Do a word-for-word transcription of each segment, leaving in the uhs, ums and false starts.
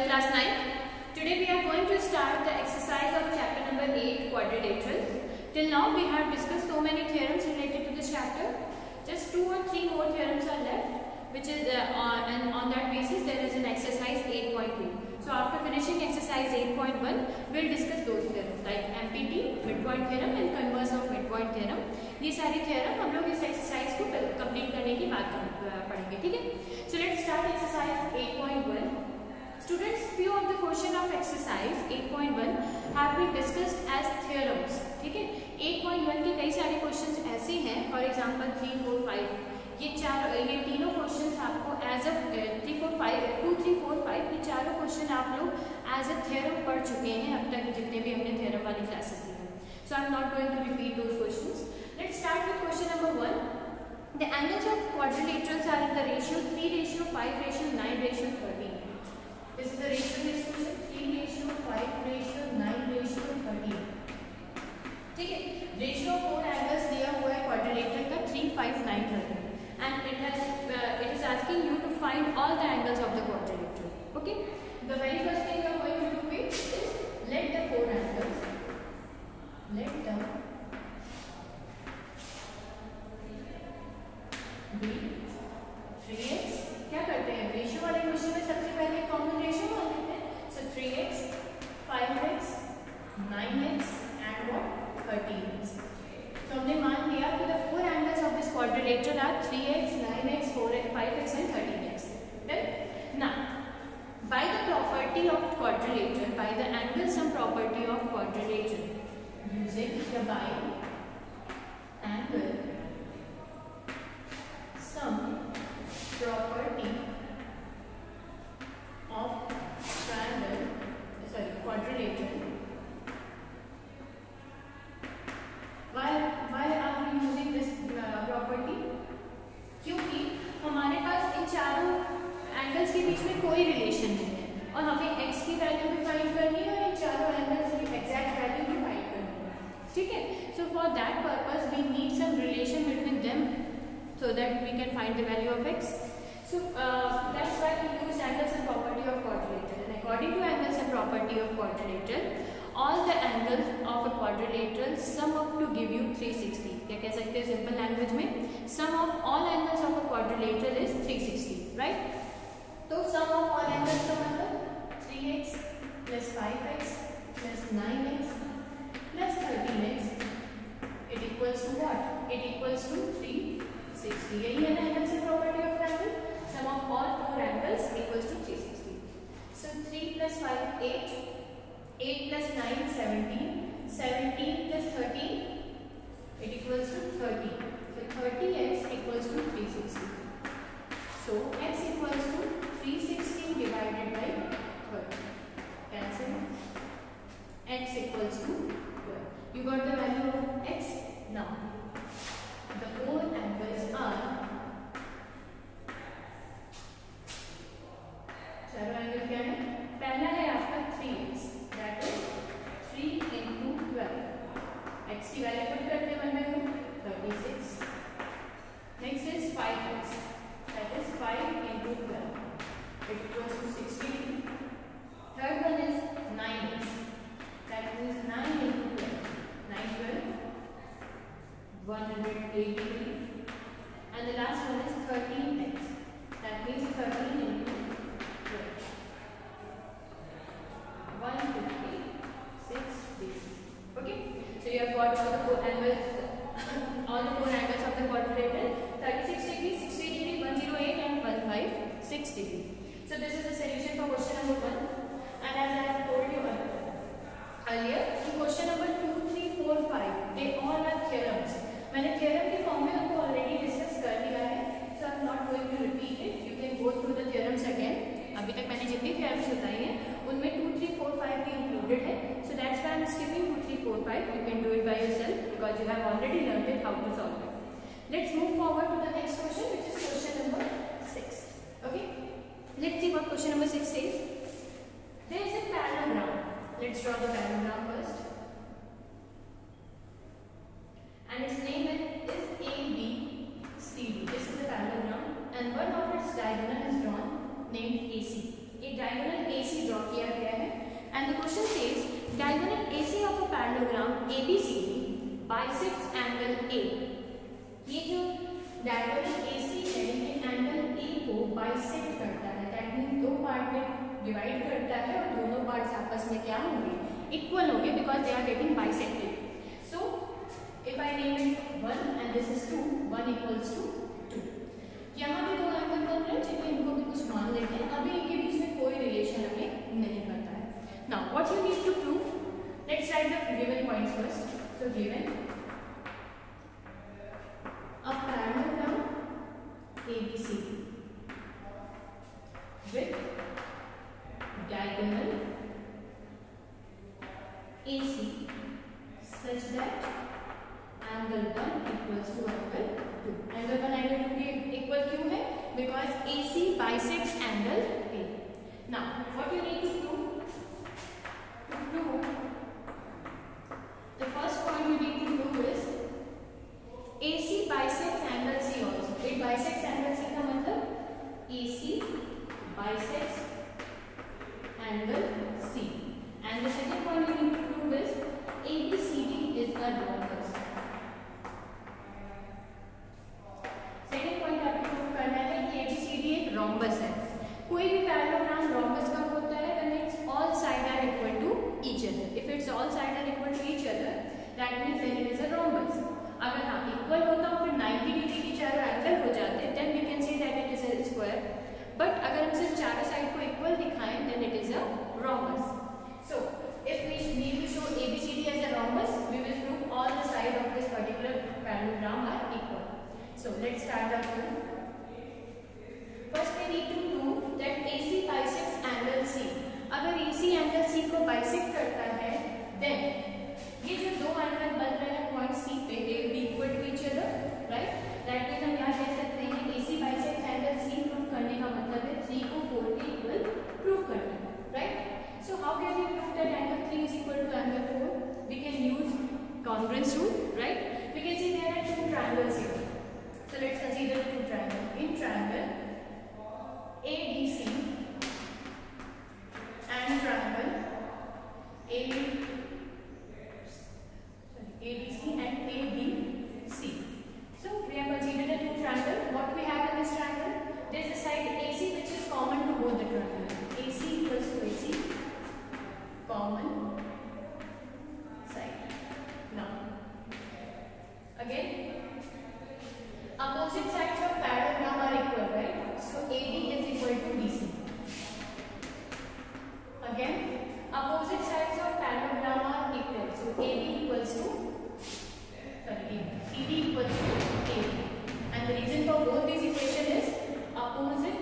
class nine. Today we are going to start the exercise of chapter number eight, quadrilaterals. Till now we have discussed so many theorems related to this chapter. Just two or three more theorems are left, which is uh, on, and on that basis there is an exercise eight point two. So after finishing exercise eight point one, we will discuss those theorems like M P T, midpoint theorem and converse of midpoint theorem. ये सारी theorem हम लोग इस exercise को complete करने की बात पढ़ेंगे, ठीक है? So let's start exercise eight point one. Students, few of the question of exercise eight point one have been discussed as theorems. ठीक है? eight point one के कई सारे questions ऐसे हैं, for example three, four, five. ये चार ये तीनों questions आपको as a three, four, five, two, three, four, five ये चारों question आप लोग as a theorem पढ़ चुके हैं अब तक जितने भी हमने theorem वाली classes ली हैं. So I am not going to repeat those questions. Let's start with question number one. The angles of quadrilaterals are in the ratio three ratio five ratio nine ratio thirteen. This is the ratio distribution three ratio five ratio nine ratio thirteen. ठीक है? Ratio of four angles दिया हुआ है quadrilateral का three, five, nine, thirteen, and it has uh, it is asking you to find all the angles of the quadrilateral. Okay? The very first thing you are going to do is let the four angles let the be three x. क्या करते हैं ratio वाले question में सबसे पहले common ratio मान लेते हैं. So three X, five X, nine X and what thirteen X. तो हमने मान लिया कि the four angles of this quadrilateral are three X, nine X, four X, five X and thirteen X. Then now by the property of quadrilateral, by the angle sum property of quadrilateral using the by angle sum property of triangle, sorry, quadrilateral. Why why are we using this uh, property? क्योंकि हमारे पास इन चारों angles के बीच में कोई relation नहीं है और हमें x की वैल्यू भी फाइंड करनी है और इन चारों एंगल्स की एग्जैक्ट वैल्यू भी फाइंड करनी है. ठीक है? So for that purpose we need some relation between them so that we can find the value of x. So uh, that's why we use angles and property of quadrilateral. And according to angles and property of quadrilateral, all the angles of a quadrilateral sum up to give you three sixty. क्या कह सकते हैं simple language में? Sum of all angles of a quadrilateral is three sixty, right? तो sum of all angles का मतलब three x plus five x plus nine x plus thirteen x. It equals to what? It equals to three sixty. यही है ना angles and property of triangle. Sum of all four angles equals to three sixty. So three plus five, eight. eight plus nine, seventeen. seventeen plus thirteen, it equals to thirty. So thirty x equals to three sixty. So x equals to three sixty divided by thirty. Cancel. X equals to twelve. You got the value of x now. The four angles are चारों angle क्या है? पहला है आपका three X, that is three into twelve. X की value put करते हैं one by two, thirty six. Next is five X, that is five into twelve, it equals to sixty. Third one is nine X, that means nine into twelve, nine twelve one hundred eighty-three, and the last one is thirteen x, that means thirteen into twelve, one hundred fifty-six degrees. Okay, so you have got all the four angles all the four angles of the quadrilateral: thirty-six degree, sixty degree, one hundred eight and one hundred fifty-six degree. So this is the solution for question number one. And as I have told you earlier, in question number two, three, four, five, they all are theorems. मैंने theorem के form में उनको already discuss कर लिया है, so I'm not going to repeat it. You can go through the theorems again. अभी तक मैंने जितनी theorems बताई हैं उनमें two, three, four, five भी included है. So that's why I'm skipping two, three, four, five. You can do it by yourself because you have already learned it how to solve it. Let's move forward to the next question, which is question number six. Okay? Let's see what question number six says. There is a parallelogram. Let's draw the parallelogram first. And its name is A B C D. This is the parallelogram, and one of its diagonal is drawn named A C. A diagonal A C drawn And the question says diagonal A C of a parallelogram A B C D bisects angle A. ये जो diagonal A C है ये angle A को bisect करता है, that means दो part में divide करता है और दोनों पार्ट्स आपस में क्या होंगे, इक्वल होंगे, because they are getting bisected. So if I name it one and this is two, one equals to two. यहाँ पे दो एंगल बन रहे हैं, चलिए इनको भी कुछ मान लेते हैं. अभी इनके बीच में कोई रिलेशन हमें नहीं पता है. Now what you need to prove? Let's write the given points first. So given a parallelogram A B C D with diagonal A C such that angle one equals to angle two. Angle one angle two के equal क्यों है? Because A C bisects angle A. Now what you need to prove? To prove, the first point you need to prove is A C bisects angle C also. It bisects angle C का मतलब A C bisects angle C. And the second point you need to prove is A B C D is a rhombus. Second point आपको prove करना है कि A B C D एक rhombus है. कोई भी पैरेललोग्राम rhombus कब होता है? When its all sides are equal to each other. If its all sides are equal to each other, that means then it is a rhombus. अगर हाँ equal होता और फिर ninety डिग्री की चारों एंगल हो जाते, then we can say that it is a square. But अगर हम सिर्फ चारों साइड को इक्वल दिखाएं, then it is a rhombus. So if we need to show A B C D as a rhombus, we will prove all the sides of this particular parallelogram are equal. So let's start the proof. First we need to prove that A C bisects angle C. अगर A C angle C को bisect करता है, then ये जो दो angle बन रहे हैं पॉइंट C पे, they will be equal to each other, right? That means हम यहाँ कह सकते हैं A C bisects angle C prove करने का मतलब है three को four के इक्वल प्रूव करना, right? So how can we prove that angle three is equal to angle four? We can use congruence rule, right? We can see there are two triangles here. So let's consider two triangles. In triangle A D C and triangle A A D C and A B C. So we have considered the two triangles. What we have in this triangle? There is a side A C which is common to both the triangles. A C equals to A C, common side. Now, again, opposite sides of parallelogram are equal, right? So A D is equal to D C. Again, opposite sides of parallelogram are equal. So A B equals to sorry, C D equals to A B. And the reason for both these equation is opposite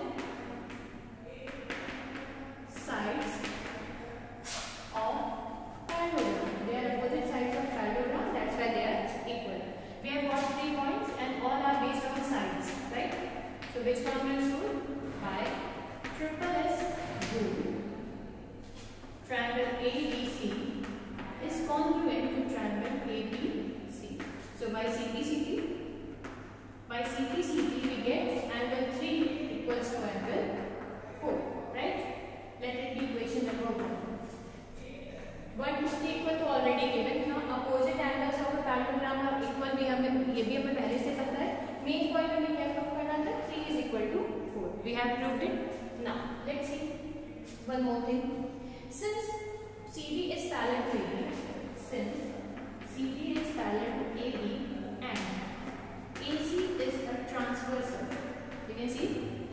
sides of parallelogram. They are opposite sides of parallelogram. That's why they are equal. We have got three points and all are based on sides, right? So which congruence rule? By triple S rule, triangle A D C is congruent to triangle A B C. So by simplicity, by simplicity we get angle three equals to angle four, right? Let it be equation number one. one to three equal to already given. Now opposite angles of a parallelogram are equal भी हमें ये भी हमें पहले से पता है. Main point हमें क्या प्रूव करना था? three is equal to four. We have proved it. Now let's see one more thing. Since C D is parallel to A B, since C D is parallel to A B and A C is a transversal, you can see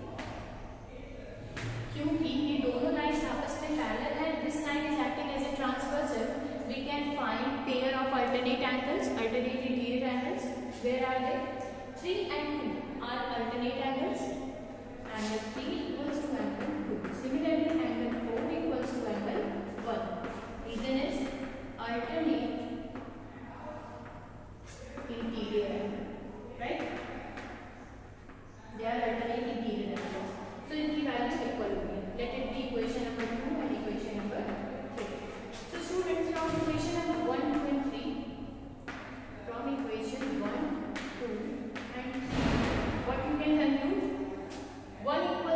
क्योंकि ये दोनों lines आपस में parallel है, this line is acting as a transversal, we can find pair of alternate angles, alternate interior angles. Where are they? three and two are alternate angles. Angle three equals to angle two. Similarly, angle four equals to angle one. Reason is alternate interior angle, right? They are alternate interior angles. So इनकी values equal होगी. Let it be equation number two and equation number three. So students, from equation number one, two, and three, from equation one, two, and three, what you can conclude? One equals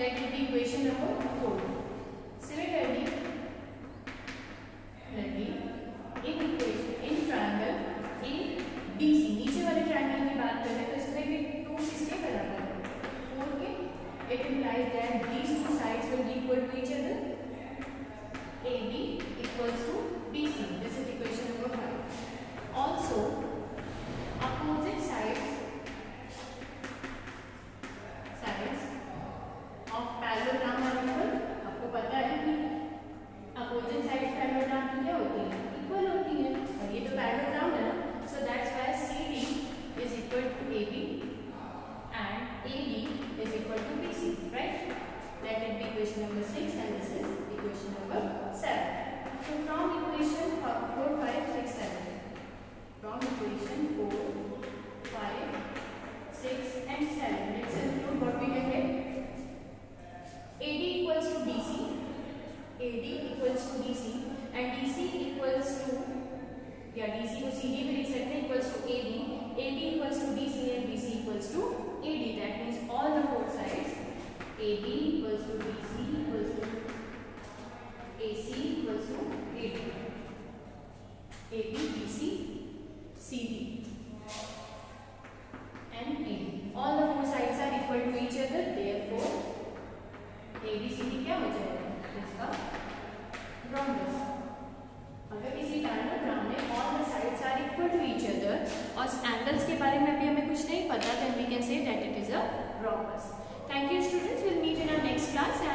Let it be equation number four. Similarly, let me in equation in triangle A B C, नीचे वाले triangle की बात करें तो इसमें भी to किसके बराबर है? फोर के. It implies that these two sides will be equal to each other. A B equals to B C. This is equation number five. Also, opposite sides sides of parallelogram are equal. आपको पता है कि opposite sides parallelogram की क्या होती है? Equal होती है. और ये तो parallelogram है ना, so that's why C D is equal to A B and A B is equal to B C, right? Let it be equation number six and this is equation number seven. So from equation four, five, six, seven, from equation four, five, six and seven, let's include what we can get. A D equals to B C, A D equals to D C and D C equals to, yeah, D C को C D में लिख सकते हैं, equals to A B, A B equals to D C and D C equals to A D. That means all the four sides A B equals to D C equals to A C equals to A D. A B, B C, C D and A D. All the four sides are equal to each other. Therefore, A B C D क्या हो जाएगा? इसका rhombus. अगर किसी parallelogram में all the sides are equal to each other और angles के बारे में अभी हमें कुछ नहीं पता, then we can say that it is a rhombus. Thank you students. We'll meet in our next class.